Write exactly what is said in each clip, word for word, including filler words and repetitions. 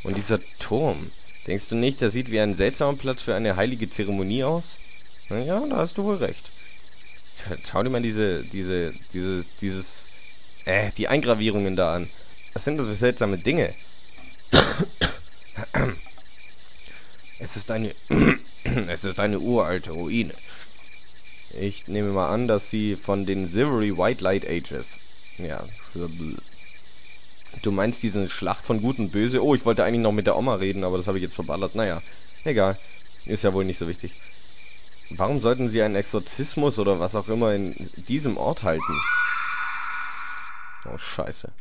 Und dieser Turm. Denkst du nicht, der sieht wie ein seltsamer Platz für eine heilige Zeremonie aus? Na ja, da hast du wohl recht. Schau dir mal diese, diese, diese, dieses, äh, die Eingravierungen da an. Was sind das für seltsame Dinge? Es ist eine, es ist eine uralte Ruine. Ich nehme mal an, dass sie von den Silvery White Light Ages. Ja. Du meinst diese Schlacht von Gut und Böse? Oh, ich wollte eigentlich noch mit der Oma reden, aber das habe ich jetzt verballert. Naja, egal. Ist ja wohl nicht so wichtig. Warum sollten sie einen Exorzismus oder was auch immer in diesem Ort halten? Oh, scheiße.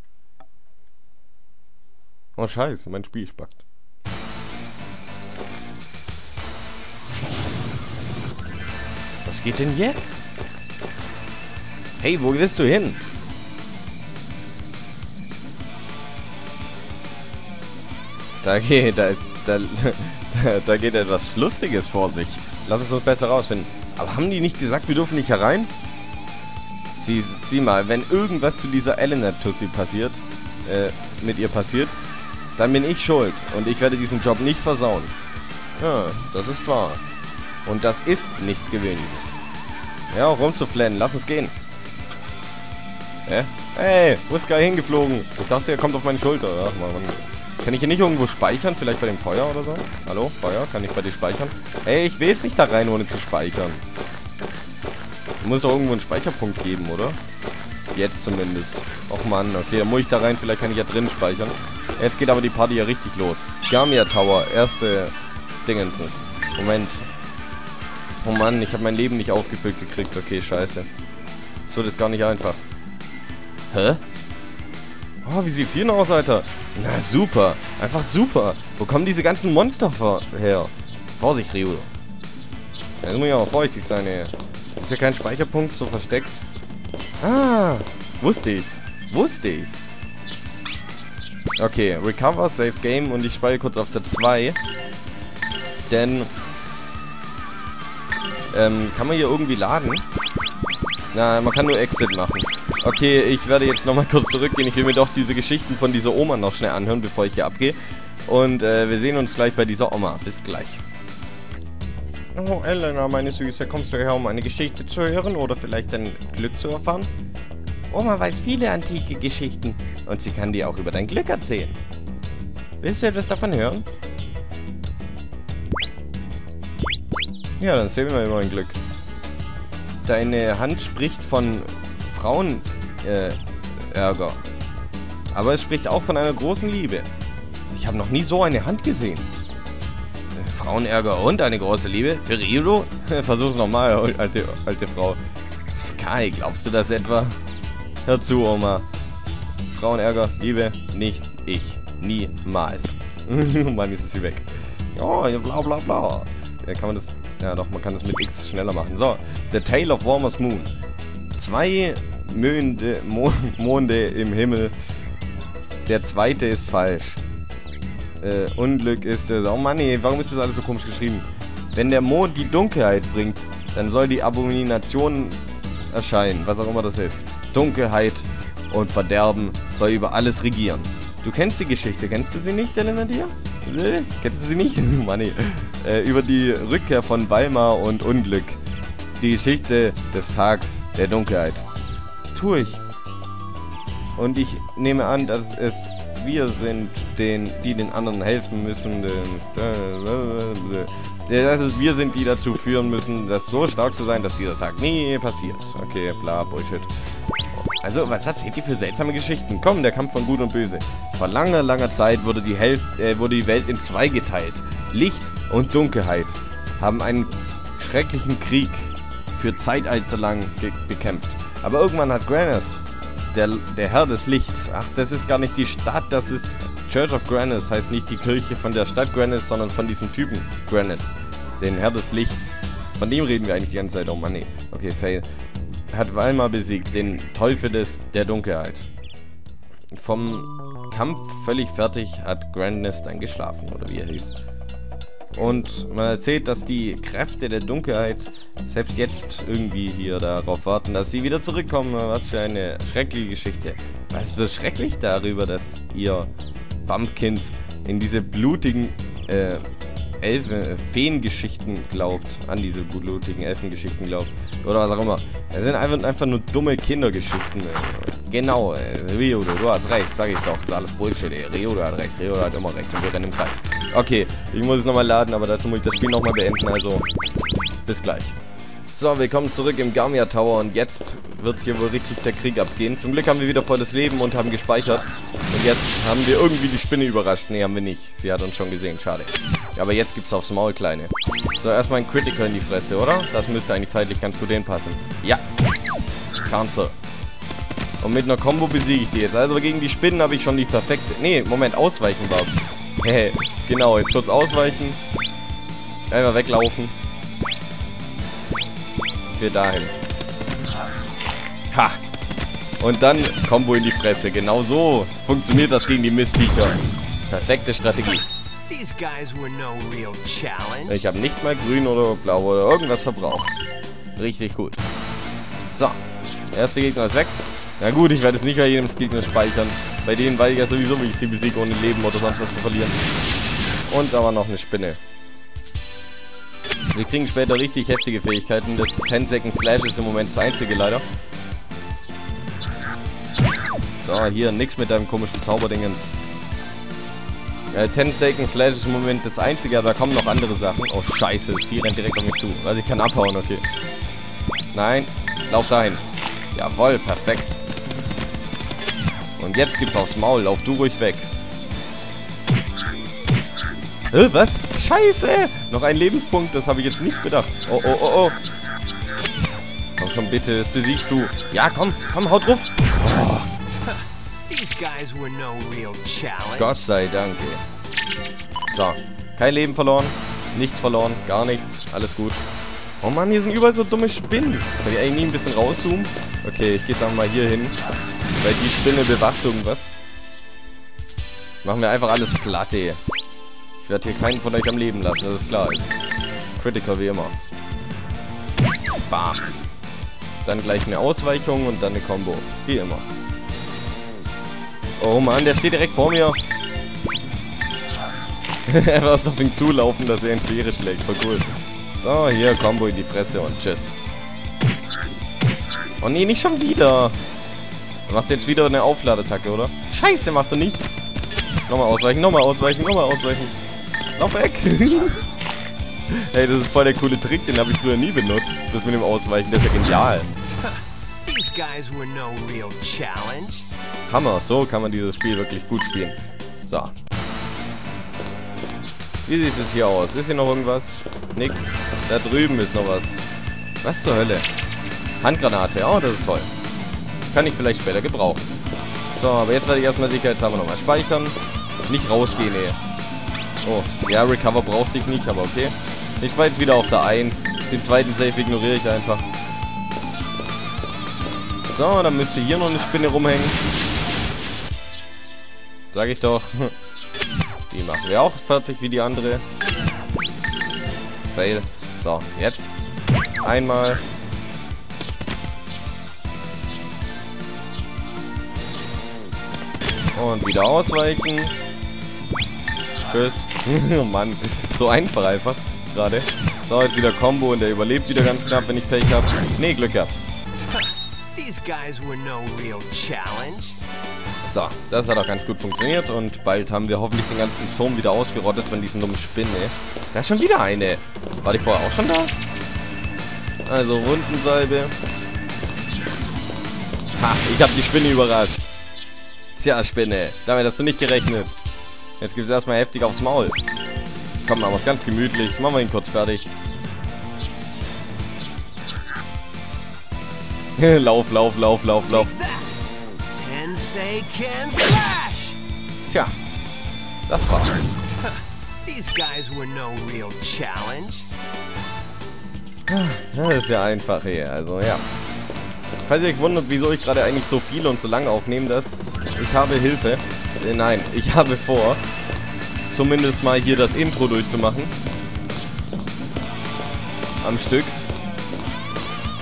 Oh, scheiße, mein Spiel spackt. Was geht denn jetzt? Hey, wo willst du hin? Da geht, da ist, da, da geht etwas Lustiges vor sich. Lass es uns besser rausfinden. Aber haben die nicht gesagt, wir dürfen nicht herein? Sieh, sieh mal, wenn irgendwas zu dieser Eleanor-Tussi passiert, äh, mit ihr passiert, dann bin ich schuld. Und ich werde diesen Job nicht versauen. Ja, das ist wahr. Und das ist nichts Gewöhnliches. Ja, auch rumzuflennen. Lass uns gehen. Hä? Hey, wo ist Guy hingeflogen? Ich dachte, er kommt auf meine Schulter. Ach, Mann. Kann ich hier nicht irgendwo speichern? Vielleicht bei dem Feuer oder so? Hallo? Feuer? Kann ich bei dir speichern? Hey, ich will jetzt nicht da rein, ohne zu speichern. Du musst doch irgendwo einen Speicherpunkt geben, oder? Jetzt zumindest. Och Mann, okay, dann muss ich da rein. Vielleicht kann ich ja drin speichern. Jetzt geht aber die Party ja richtig los. Gamia Tower, erste Dingensens. Moment. Oh Mann, ich habe mein Leben nicht aufgefüllt gekriegt. Okay, scheiße. So, das ist gar nicht einfach. Hä? Oh, wie sieht's hier noch aus, Alter? Na, super. Einfach super. Wo kommen diese ganzen Monster her? Vorsicht, Ryu. Jetzt muss ich auch vorsichtig sein, ey. Ist ja kein Speicherpunkt so versteckt. Ah, wusste ich's. Wusste ich's. Okay, Recover, Save Game und ich speichere kurz auf der zwei. Denn, ähm, kann man hier irgendwie laden? Na, man kann nur Exit machen. Okay, ich werde jetzt nochmal kurz zurückgehen. Ich will mir doch diese Geschichten von dieser Oma noch schnell anhören, bevor ich hier abgehe. Und äh, wir sehen uns gleich bei dieser Oma. Bis gleich. Oh, Elena, meine Süße, kommst du her, um eine Geschichte zu hören oder vielleicht dein Glück zu erfahren? Oma weiß viele antike Geschichten und sie kann dir auch über dein Glück erzählen. Willst du etwas davon hören? Ja, dann sehen wir mal über mein Glück. Deine Hand spricht von Frauen, äh, Ärger. Aber es spricht auch von einer großen Liebe. Ich habe noch nie so eine Hand gesehen. Äh, Frauenärger und eine große Liebe? Für Ryu? Versuch's nochmal, alte, alte Frau. Sky, glaubst du das etwa? Hör zu, Oma. Frauenärger, Liebe, nicht ich. Niemals. Mann, ist sie weg. Ja, bla bla bla. Ja, kann man das... Ja doch, man kann das mit X schneller machen. So, The Tale of Warmer's Moon. Zwei Monde, Mo Monde im Himmel. Der zweite ist falsch. Äh, Unglück ist es. Oh Mann, ey, warum ist das alles so komisch geschrieben? Wenn der Mond die Dunkelheit bringt, dann soll die Abomination erscheinen, was auch immer das ist. Dunkelheit und Verderben soll über alles regieren. Du kennst die Geschichte, kennst du sie nicht, Elena dir? Äh, kennst du sie nicht? Mann, ey. Äh, über die Rückkehr von Weimar und Unglück. Die Geschichte des Tags der Dunkelheit. Tue ich. Und ich nehme an, dass es wir sind, den, die den anderen helfen müssen. Dass es wir sind, die dazu führen müssen, das so stark zu sein, dass dieser Tag nie passiert. Okay, bla, Bullshit. Also, was erzählt ihr für seltsame Geschichten? Komm, der Kampf von Gut und Böse. Vor langer, langer Zeit wurde die, Hälfte, äh, wurde die Welt in zwei geteilt. Licht und Dunkelheit haben einen schrecklichen Krieg für Zeitalter lang bekämpft. Aber irgendwann hat Granis, der, der Herr des Lichts, ach, das ist gar nicht die Stadt, das ist Church of Granis, heißt nicht die Kirche von der Stadt Granis, sondern von diesem Typen Granis, den Herr des Lichts. Von dem reden wir eigentlich die ganze Zeit. Oh Mann, nee. Okay, fail. Hat Weimar besiegt, den Teufel des, der Dunkelheit. Vom Kampf völlig fertig hat Granis dann geschlafen, oder wie er hieß. Und man erzählt, dass die Kräfte der Dunkelheit selbst jetzt irgendwie hier darauf warten, dass sie wieder zurückkommen. Was für eine schreckliche Geschichte. Was ist so schrecklich darüber, dass ihr Bumpkins in diese blutigen äh, Elfen, äh, Feengeschichten glaubt. An diese blutigen Elfengeschichten glaubt. Oder was auch immer. Das sind einfach, einfach nur dumme Kindergeschichten. Äh. Genau, äh, Rio, du, du hast recht, sag ich doch. Das ist alles Bullshit, ey. Rio, du hat recht. Rio hat immer recht. Und wir rennen im Kreis. Okay, ich muss es nochmal laden, aber dazu muss ich das Spiel nochmal beenden. Also, bis gleich. So, willkommen zurück im Gamia Tower und jetzt wird hier wohl richtig der Krieg abgehen. Zum Glück haben wir wieder volles Leben und haben gespeichert. Und jetzt haben wir irgendwie die Spinne überrascht. Ne, haben wir nicht. Sie hat uns schon gesehen, schade. Aber jetzt gibt's aufs Maul, Kleine. So, erstmal ein Critical in die Fresse, oder? Das müsste eigentlich zeitlich ganz gut hinpassen. Ja. Cancel. Und mit einer Combo besiege ich die jetzt. Also gegen die Spinnen habe ich schon die perfekte... Ne, Moment, ausweichen war's. Hehe, genau, jetzt kurz ausweichen. Einfach weglaufen. Ich will dahin. Ha! Und dann Combo in die Fresse. Genau so funktioniert das gegen die Mistviecher. Perfekte Strategie. Ich habe nicht mal grün oder blau oder irgendwas verbraucht. Richtig gut. So. Der erste Gegner ist weg. Na gut, ich werde es nicht bei jedem Gegner speichern. Bei denen weiß ich ja sowieso, wie ich sie besiege, ohne Leben oder sonst was zu verlieren. Und da war noch eine Spinne. Wir kriegen später richtig heftige Fähigkeiten. Das ten Second Slash ist im Moment das einzige leider. So, hier nix mit deinem komischen Zauberdingens. Äh, ten Second Slash ist im Moment das einzige, aber da kommen noch andere Sachen. Oh scheiße, das Vieh rennt direkt auf mich zu. Also ich kann abhauen, okay. Nein, lauf dahin. Jawohl, perfekt. Und jetzt gibt's aufs Maul, lauf du ruhig weg. Äh, was? Scheiße! Noch ein Lebenspunkt, das habe ich jetzt nicht bedacht. Oh, oh, oh, oh. Komm schon bitte, das besiegst du. Ja, komm, komm, haut drauf. Oh. Gott sei Dank, ey. So, kein Leben verloren. Nichts verloren, gar nichts. Alles gut. Oh Mann, hier sind überall so dumme Spinnen. Kann ich eigentlich nie ein bisschen rauszoomen? Okay, ich gehe dann mal hier hin. Weil die Spinne bewacht irgendwas. Machen wir einfach alles platt, ey. Ich werde hier keinen von euch am Leben lassen, dass es klar ist. Critical wie immer. Bam. Dann gleich eine Ausweichung und dann eine Combo. Wie immer. Oh Mann, der steht direkt vor mir. Einfach auf ihn zulaufen, dass er in Schwere schlägt. Voll cool. So, hier, Combo in die Fresse und tschüss. Oh nee, nicht schon wieder. Er macht jetzt wieder eine Aufladeattacke, oder? Scheiße, macht er nicht. Nochmal ausweichen, nochmal ausweichen, nochmal ausweichen. Lauf weg. Hey, das ist voll der coole Trick, den habe ich früher nie benutzt. Das mit dem Ausweichen, das ist ja genial. Hammer, so kann man dieses Spiel wirklich gut spielen. So. Wie sieht es jetzt hier aus? Ist hier noch irgendwas? Nix. Da drüben ist noch was. Was zur Hölle? Handgranate, oh, das ist toll. Kann ich vielleicht später gebrauchen. So, aber jetzt werde ich erstmal sicherheitshalber nochmal speichern. Nicht rausgehen, ey. Oh, ja, Recover brauchte ich nicht, aber okay. Ich war jetzt wieder auf der eins. Den zweiten Save ignoriere ich einfach. So, dann müsste hier noch eine Spinne rumhängen. Sag ich doch. Die machen wir auch fertig wie die andere. Fail. So, jetzt. Einmal. Und wieder ausweichen. Tschüss. Oh Mann, so einfach einfach gerade. So, jetzt wieder Combo und der überlebt wieder ganz knapp, wenn ich Pech habe. Nee, Glück gehabt. So, das hat auch ganz gut funktioniert und bald haben wir hoffentlich den ganzen Turm wieder ausgerottet von diesen dummen Spinnen. Da ist schon wieder eine. War die vorher auch schon da? Also Rundensalbe. Ha, ich habe die Spinne überrascht. Tja, Spinne, damit hast du nicht gerechnet. Jetzt gibt es erstmal heftig aufs Maul. Komm, machen wir es ganz gemütlich. Machen wir ihn kurz fertig. Lauf, lauf, lauf, lauf, lauf. Tja, das war's. Das ist ja einfach hier, also ja. Falls ihr euch wundert, wieso ich gerade eigentlich so viel und so lange aufnehme, das... Ich habe Hilfe. Äh, nein, ich habe vor, zumindest mal hier das Intro durchzumachen. Am Stück.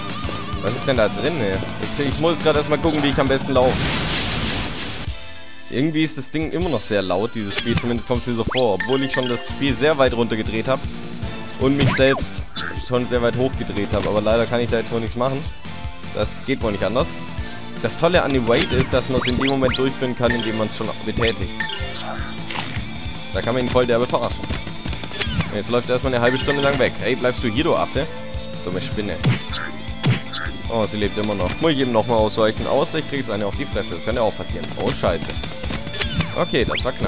Was ist denn da drin, ey? Ich, ich muss gerade erstmal gucken, wie ich am besten laufe. Irgendwie ist das Ding immer noch sehr laut, dieses Spiel. Zumindest kommt es mir so vor. Obwohl ich schon das Spiel sehr weit runtergedreht habe. Und mich selbst schon sehr weit hochgedreht habe. Aber leider kann ich da jetzt wohl nichts machen. Das geht wohl nicht anders. Das Tolle an dem Wait ist, dass man es in dem Moment durchführen kann, indem man es schon betätigt. Da kann man ihn voll derbe verarschen. Jetzt läuft er erstmal eine halbe Stunde lang weg. Ey, bleibst du hier, du Affe? Dumme Spinne. Oh, sie lebt immer noch. Muss ich eben nochmal ausweichen. Außer ich kriege jetzt eine auf die Fresse. Das kann ja auch passieren. Oh, scheiße. Okay, das war knapp.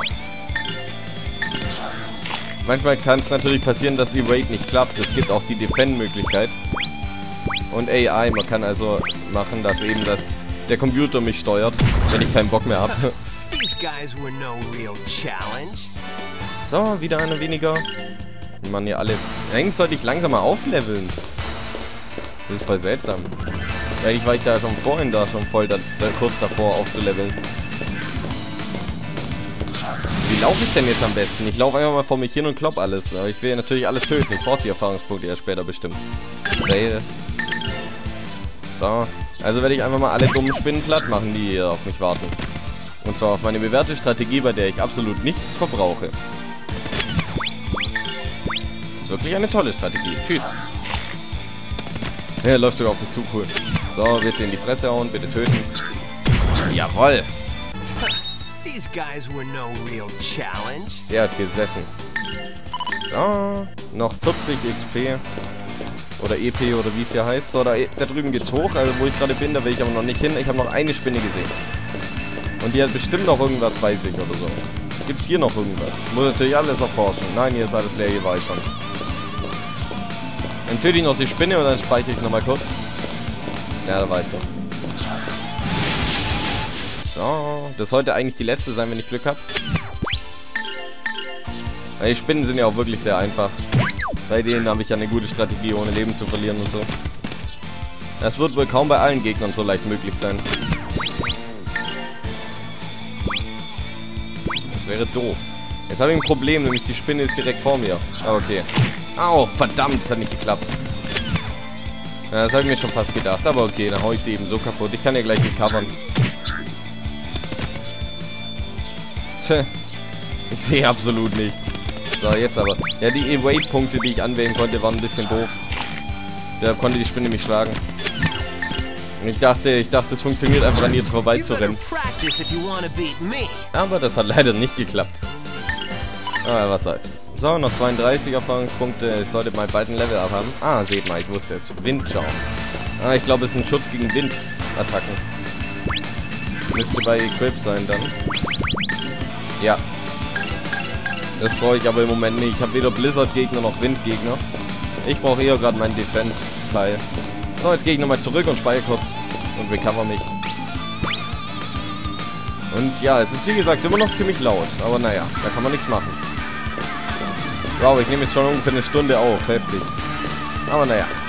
Manchmal kann es natürlich passieren, dass Evade nicht klappt. Es gibt auch die Defend-Möglichkeit. Und A I. Man kann also machen, dass eben das, der Computer mich steuert, wenn ich keinen Bock mehr habe. So, wieder einer weniger. Die machen hier alle... Eigentlich sollte ich langsam mal aufleveln. Das ist voll seltsam. Eigentlich war ich da schon vorhin da schon voll da, da kurz davor aufzuleveln. Wie laufe ich denn jetzt am besten? Ich laufe einfach mal vor mich hin und klopp alles. Aber ich will ja natürlich alles töten. Ich brauche die Erfahrungspunkte ja später bestimmt. Fail. So. Also werde ich einfach mal alle dummen Spinnen platt machen, die hier auf mich warten. Und zwar auf meine bewährte Strategie, bei der ich absolut nichts verbrauche. Das ist wirklich eine tolle Strategie. Tschüss. Ja, läuft sogar auf mich zu, cool. So, bitte in die Fresse hauen, bitte töten. Jawoll. Der hat gesessen. So, noch vierzig X P. Oder E P oder wie es hier heißt. So, da, da drüben geht's hoch, also wo ich gerade bin, da will ich aber noch nicht hin. Ich habe noch eine Spinne gesehen. Und die hat bestimmt noch irgendwas bei sich oder so. Gibt's hier noch irgendwas? Muss natürlich alles erforschen. Nein, hier ist alles leer, hier war ich schon. Dann töte ich noch die Spinne und dann speichere ich nochmal kurz. Ja, da war ich doch. So, das sollte eigentlich die letzte sein, wenn ich Glück habe. Die Spinnen sind ja auch wirklich sehr einfach. Bei denen habe ich ja eine gute Strategie, ohne Leben zu verlieren und so. Das wird wohl kaum bei allen Gegnern so leicht möglich sein. Das wäre doof. Jetzt habe ich ein Problem, nämlich die Spinne ist direkt vor mir. Ah, okay. Au, verdammt, das hat nicht geklappt. Ja, das habe ich mir schon fast gedacht, aber okay, dann hau ich sie eben so kaputt. Ich kann ja gleich recovern. Tja, ich sehe absolut nichts. So, jetzt aber. Ja, die Evade-Punkte, die ich anwählen konnte, waren ein bisschen doof. Da konnte die Spinne mich schlagen. Und ich dachte, ich dachte, es funktioniert einfach an ihr vorbei zu rennen. Aber das hat leider nicht geklappt. Ah, was soll's. So, noch zweiunddreißig Erfahrungspunkte. Ich sollte mal bald ein Level abhaben. Ah, seht mal, ich wusste es. Windschaum. Ah, ich glaube, es ist ein Schutz gegen Windattacken. Müsste bei Equip sein dann. Ja. Das brauche ich aber im Moment nicht. Ich habe weder Blizzard-Gegner noch Windgegner. Ich brauche eher gerade meinen Defend-Teil. So, jetzt gehe ich nochmal zurück und speichere kurz. Und recover mich. Und ja, es ist wie gesagt immer noch ziemlich laut. Aber naja, da kann man nichts machen. Wow, ich nehme jetzt schon ungefähr eine Stunde auf. Heftig. Aber naja.